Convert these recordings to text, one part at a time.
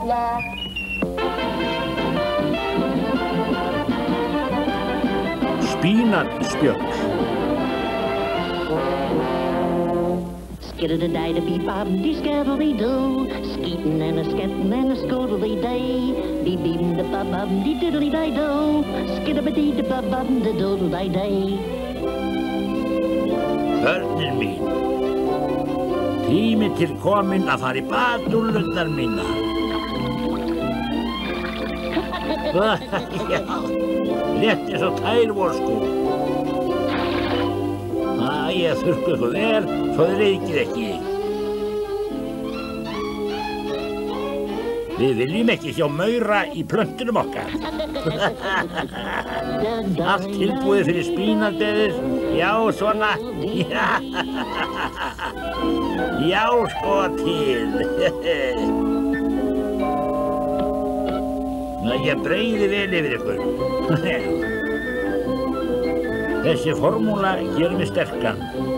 Spínatspjöll. Skiddle-de-day-de-bee-bob-dee-skiddle-dee-doo, skeetin' and a-skettin' and a-skoodle-dee-day, bee-beem-de-bob-bob-dee-doodle-dee-doo, skidda-ba-dee-de-bob-bob-de-doodle-dee-day. Börnin mín, tími til kominn að fara í bað, dúllurnar mínar. Já, rétt eins og tærvorskú. Ég þurrku ykkur vel, svo þið reykið ekki. Við viljum ekki sjá maura í plöntunum okkar. Allt tilbúið fyrir spínatbeðið. Já, svona. Já, sko til. Ég breiði vel yfir ykkur. Þessi formúla gerir mig sterkan.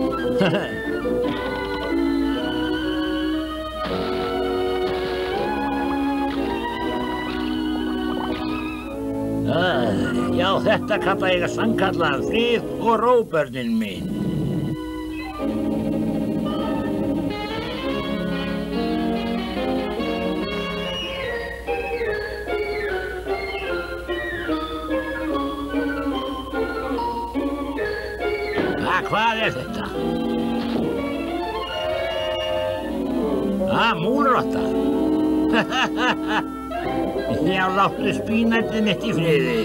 Já, þetta kalla ég að sannkallaðan frið og ró, börnin mín. Hvað þetta? Múlrotta. Já, láttu spínatið mitt í friði.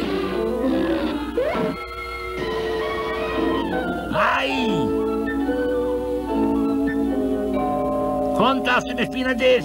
Komdu aftur með spínatið.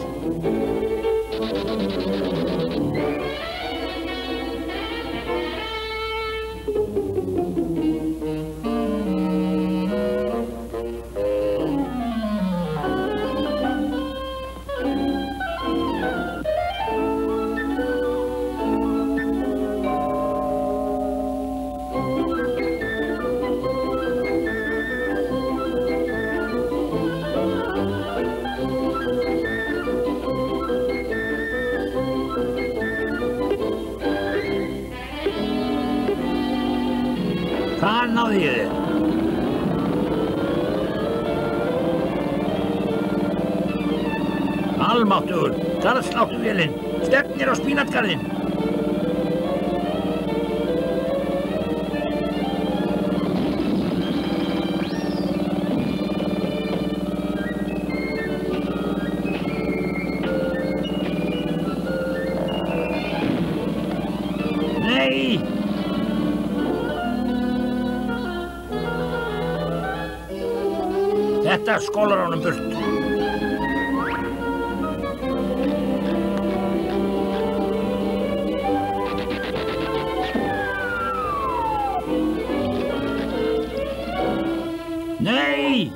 Hvað náði ég þér? Almáttugur, garðsláttuvélinn, stefnir á spínatgarðinn. Nei! Þetta skólar honum burt. Nei!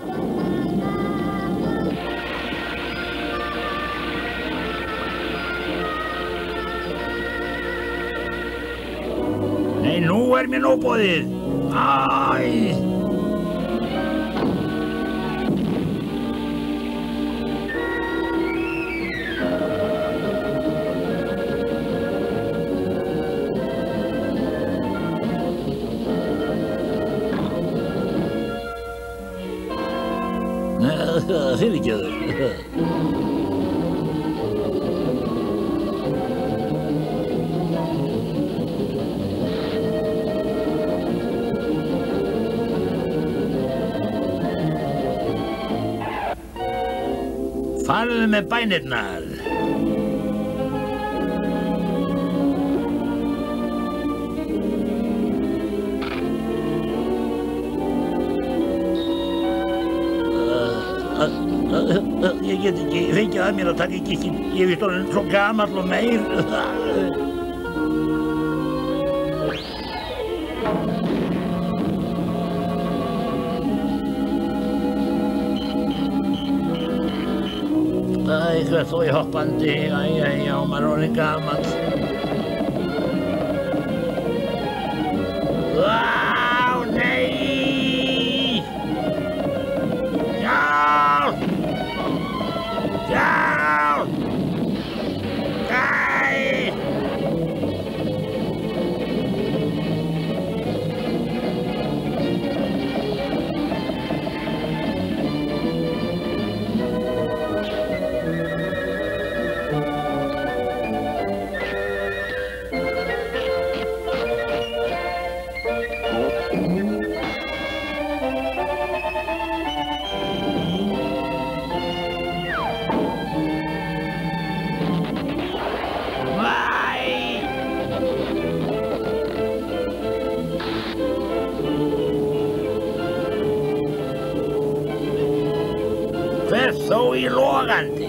Nei, nú mér nóg boðið. Æ! Fyrirgefðu. Farðu með bænirnar. Ég get ekki fengið að mér að taka ekki, ég er orðinn svo gamall og meir. Hvað þó ég hoppandi, já, maður er orðinn gamall. Nei! Já! Já! Já! í logandi.